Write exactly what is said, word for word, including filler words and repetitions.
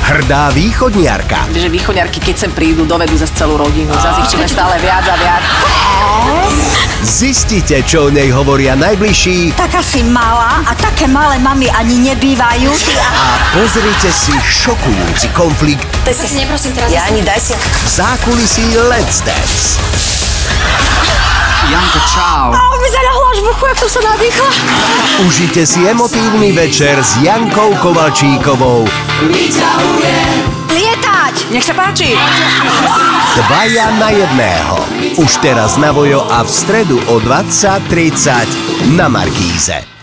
Hrdá východniarka. Že východniarky, keď sem prídu, dovedú zase celú rodinu. Zase ich číme stále viac a viac. Zistite, čo o nej hovoria najbližší. Taká si malá a také malé mami ani nebývajú. A pozrite si šokujúci konflikt. To si neprosím teraz. Ja ani daj si. V zákulisí Let's Dance. Janko, čau. A on mi zanahla až v uchu, jak som sa nadýchla. Užite si emotívny večer s Jankou Kovalčíkovou. Lietať! Nech sa páči. Dvaja na jedného. Už teraz na Vojo a v stredu o dvadsať tridsať na Markíze.